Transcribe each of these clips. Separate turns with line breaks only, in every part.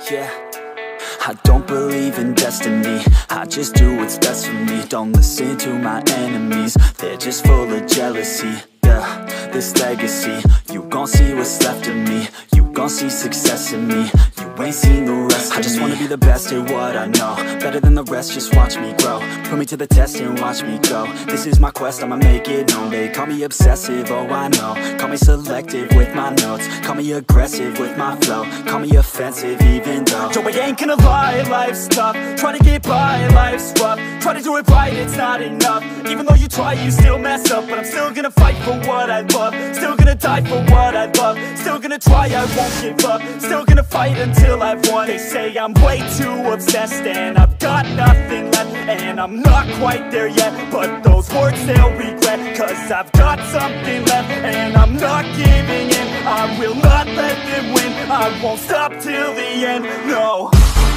yeah. I don't believe in destiny, I just do what's best for me. Don't listen to my enemies, they're just full of jealousy. Yeah, this legacy, you gon' see what's left of me. You gon' see success in me, you ain't seen the rest of me. I just wanna be the best at what I know, better than the rest, just watch me grow. Put me to the test and watch me go. This is my quest, I'ma make it known. They call me obsessive, oh I know. Call me selective with my notes, call me aggressive with my flow. Call me offensive even though Joe, I ain't gonna lie, life's tough. Try to get by, life's rough. Try to do it right, it's not enough. Even though you try, you still mess up. But I'm still gonna fight for what I love, still gonna die for what I love. Still gonna try, I won't give up. Still gonna fight until I've won. They say I'm way too obsessed and I've got nothing left, and I'm not quite there yet, but those words they'll regret. Cause I've got something left and I'm not giving in. I will not let them win, I won't stop till the end, no.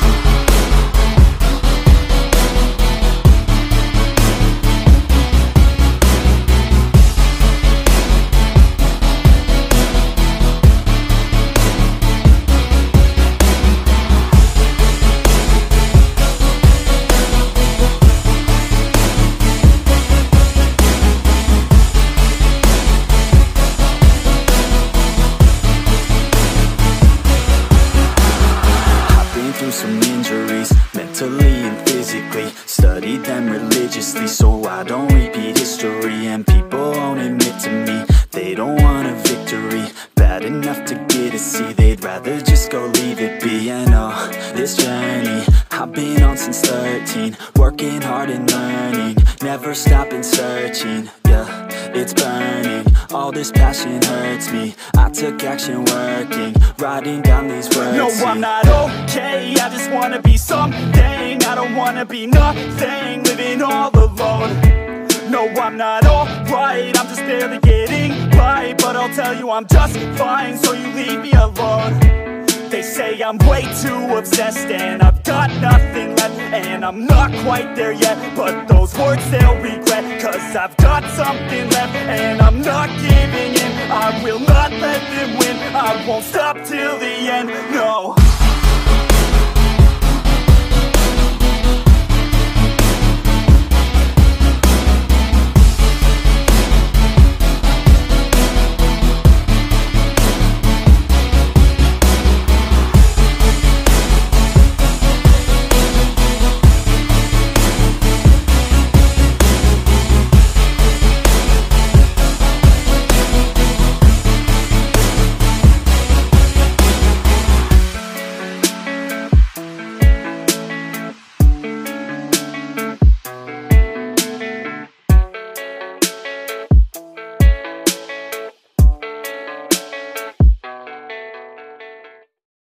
Some injuries, mentally and physically. Studied them religiously so I don't repeat history. And people won't admit to me they don't want a victory bad enough to get a C. They'd rather just go leave it be. And oh, this journey I've been on since 13, working hard and learning, never stopping searching. Yeah, it's burning, all this passion hurts me. I took action working, writing down these words. No, I'm not okay, I just wanna be something. I don't wanna be nothing, living all alone. No, I'm not alright, I'm just barely getting by. But I'll tell you I'm just fine, so you leave me alone. They say I'm way too obsessed and I've got nothing left, and I'm not quite there yet, but those words they'll regret. Cause I've got something left and I'm not giving in. I will not let them win, I won't stop till the end, no.